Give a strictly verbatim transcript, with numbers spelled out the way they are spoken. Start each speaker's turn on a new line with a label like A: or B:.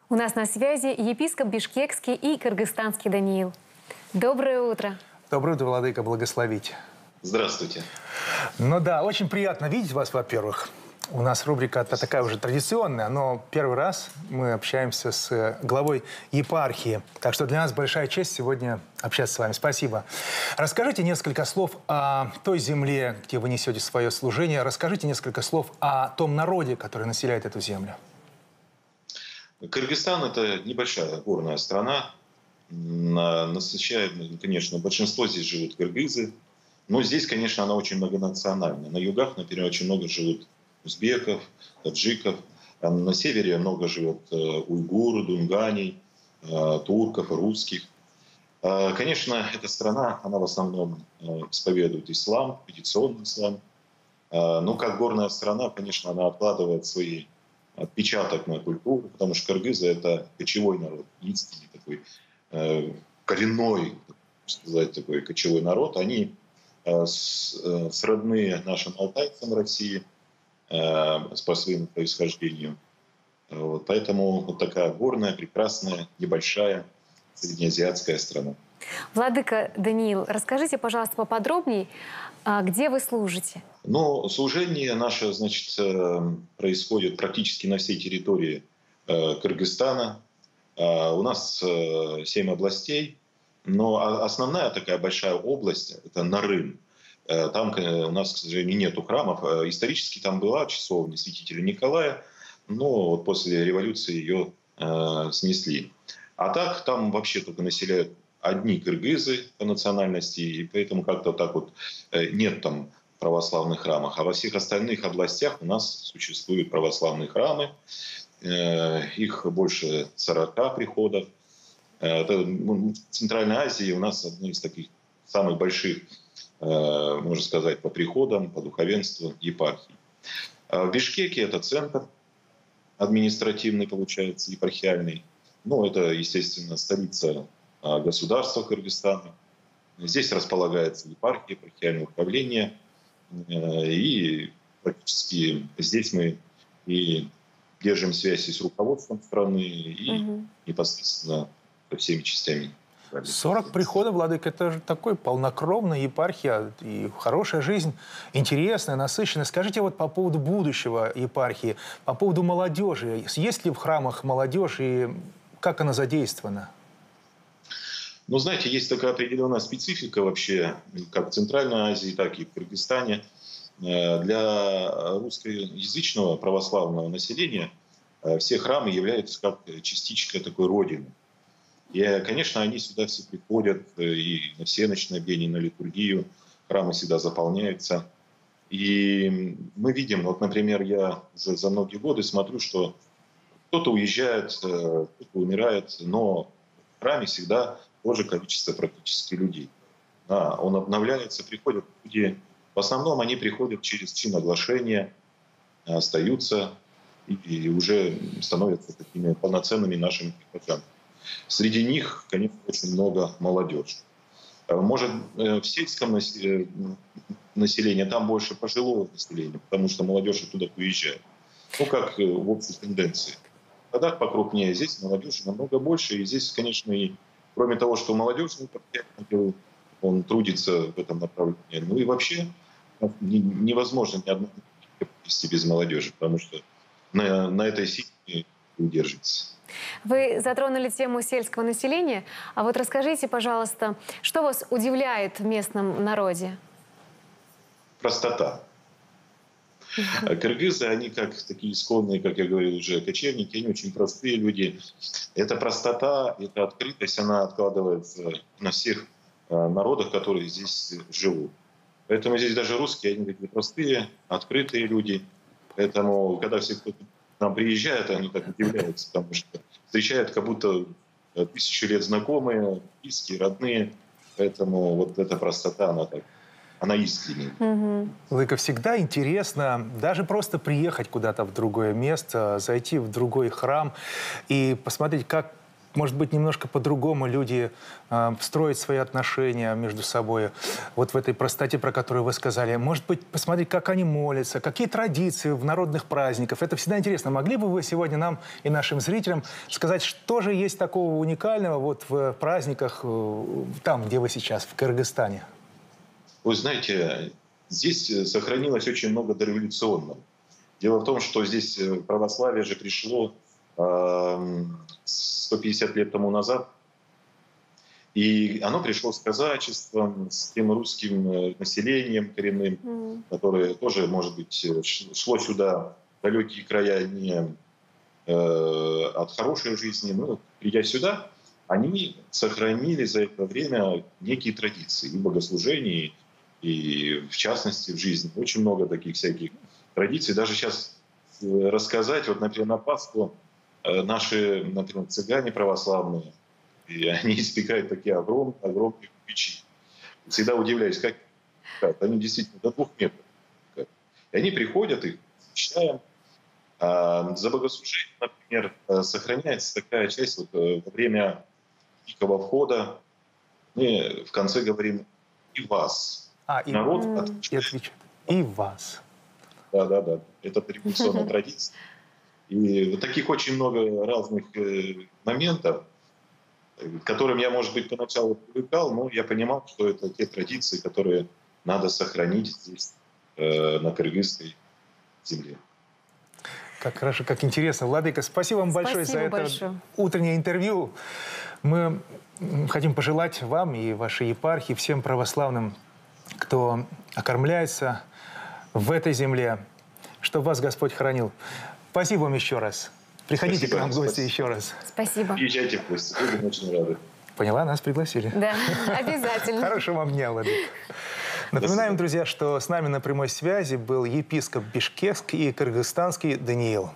A: У нас на связи епископ бишкекский и кыргызстанский Даниил. Доброе утро.
B: Доброе утро, владыка, благословить.
C: Здравствуйте.
B: Ну да, очень приятно видеть вас, во-первых. У нас рубрика такая уже традиционная, но первый раз мы общаемся с главой епархии. Так что для нас большая честь сегодня общаться с вами. Спасибо. Расскажите несколько слов о той земле, где вы несете свое служение. Расскажите несколько слов о том народе, который населяет эту землю.
C: Кыргызстан — это небольшая горная страна. Насыщает, конечно, большинство здесь живут кыргызы. Но здесь, конечно, она очень многонациональная. На югах, например, очень много живут узбеков, таджиков. На севере много живет уйгуры, дунганей, турков, русских. Конечно, эта страна, она в основном исповедует ислам, традиционный ислам. Но как горная страна, конечно, она откладывает свои отпечаток на культуру, потому что кыргызы — это кочевой народ, истинный такой коренной, так сказать, такой кочевой народ. Они сродны нашим алтайцам России по своему происхождению. Вот, поэтому вот такая горная, прекрасная, небольшая среднеазиатская страна.
A: Владыка Даниил, расскажите, пожалуйста, поподробнее, где вы служите?
C: Ну, служение наше, значит, происходит практически на всей территории Кыргызстана. У нас семь областей, но основная такая большая область — это Нарын. Там у нас, к сожалению, нету храмов. Исторически там была часовня святителя Николая, но вот после революции ее э, снесли. А так там вообще только населяют одни кыргызы по национальности, и поэтому как-то так вот э, нет там православных храмов. А во всех остальных областях у нас существуют православные храмы. Э, их больше сорока приходов. Это, ну, в Центральной Азии у нас одни из таких самых больших, можно сказать, по приходам, по духовенству епархии. В Бишкеке это центр административный, получается, епархиальный. Ну, это, естественно, столица государства Кыргызстана. Здесь располагается епархия, епархиальное управление. И практически здесь мы и держим связь и с руководством страны, и угу. непосредственно со всеми частями.
B: сорок приходов, владыка, это же такой полнокровная епархия и хорошая жизнь, интересная, насыщенная. Скажите вот по поводу будущего епархии, по поводу молодежи. Есть ли в храмах молодежь и как она задействована?
C: Ну, знаете, есть такая определенная специфика вообще, как в Центральной Азии, так и в Кыргызстане. Для русскоязычного православного населения все храмы являются как частичка такой родины. И, конечно, они сюда все приходят, и на всеночное бдение, и на литургию. Храмы всегда заполняются. И мы видим, вот, например, я за, за многие годы смотрю, что кто-то уезжает, кто-то умирает, но в храме всегда то же количество практически людей. Да, он обновляется, приходят люди. В основном они приходят через чин оглашения, остаются и, и уже становятся такими полноценными нашими прихожанами. Среди них, конечно, очень много молодежи. Может, в сельском населении там больше пожилого населения, потому что молодежь оттуда уезжает. Ну, как в общей тенденции. В городах покрупнее, здесь молодежи намного больше. И здесь, конечно, и кроме того, что молодежный партнер, он трудится в этом направлении, ну и вообще невозможно ни одну провести без молодежи, потому что на, на этой силе удерживается.
A: Вы затронули тему сельского населения. А вот расскажите, пожалуйста, что вас удивляет в местном народе?
C: Простота. Кыргызы, они как такие исконные, как я говорил уже, кочевники, они очень простые люди. Эта простота, эта открытость, она откладывается на всех народах, которые здесь живут. Поэтому здесь даже русские, они такие простые, открытые люди. Поэтому, когда все кто-то к нам приезжают, они так удивляются, потому что встречают как будто тысячу лет знакомые, близкие, родные. Поэтому вот эта простота, она так, она искренняя.
B: Угу. Владыка, всегда интересно даже просто приехать куда-то в другое место, зайти в другой храм и посмотреть, как может быть, немножко по-другому люди э, строят свои отношения между собой. Вот в этой простоте, про которую вы сказали. Может быть, посмотреть, как они молятся, какие традиции в народных праздниках. Это всегда интересно. Могли бы вы сегодня нам и нашим зрителям сказать, что же есть такого уникального вот в праздниках э, там, где вы сейчас, в Кыргызстане?
C: Вы знаете, здесь сохранилось очень много дореволюционного. Дело в том, что здесь православие же пришло э, сто пятьдесят лет тому назад, и оно пришло с казачеством, с тем русским населением коренным, mm. которое тоже, может быть, шло сюда в далекие края не э, от хорошей жизни, но придя сюда, они сохранили за это время некие традиции и богослужений, и в частности в жизни. Очень много таких всяких традиций. Даже сейчас рассказать, вот, например, на Пасху наши, например, цыгане православные, и они испекают такие огромные, огромные печи. Всегда удивляюсь, как, как они действительно до двух метров. И они приходят, их встречаем. А за богослужением, например, сохраняется такая часть вот, во время Дикого входа. Мы в конце говорим «и вас».
B: А, и,
C: народ
B: и,
C: отвечает.
B: И вас.
C: Да, да, да. Это традиционная традиция. И вот таких очень много разных э, моментов, к которым я, может быть, поначалу привыкал, но я понимал, что это те традиции, которые надо сохранить здесь, э, на кыргызской земле.
B: Как хорошо, как интересно. Владыка, спасибо вам
A: спасибо
B: большое за это
A: большое.
B: утреннее интервью. Мы хотим пожелать вам и вашей епархии, всем православным, кто окормляется в этой земле, чтобы вас Господь хранил. Спасибо вам еще раз. Приходите спасибо, к нам в гости спасибо. еще раз.
A: Спасибо.
C: Приезжайте в гости, будем очень рады.
B: Поняла, нас пригласили.
A: Да, обязательно.
B: Хорошего вам дня, Владыка. Напоминаем, друзья, что с нами на прямой связи был епископ Бишкекский и кыргызстанский Даниил.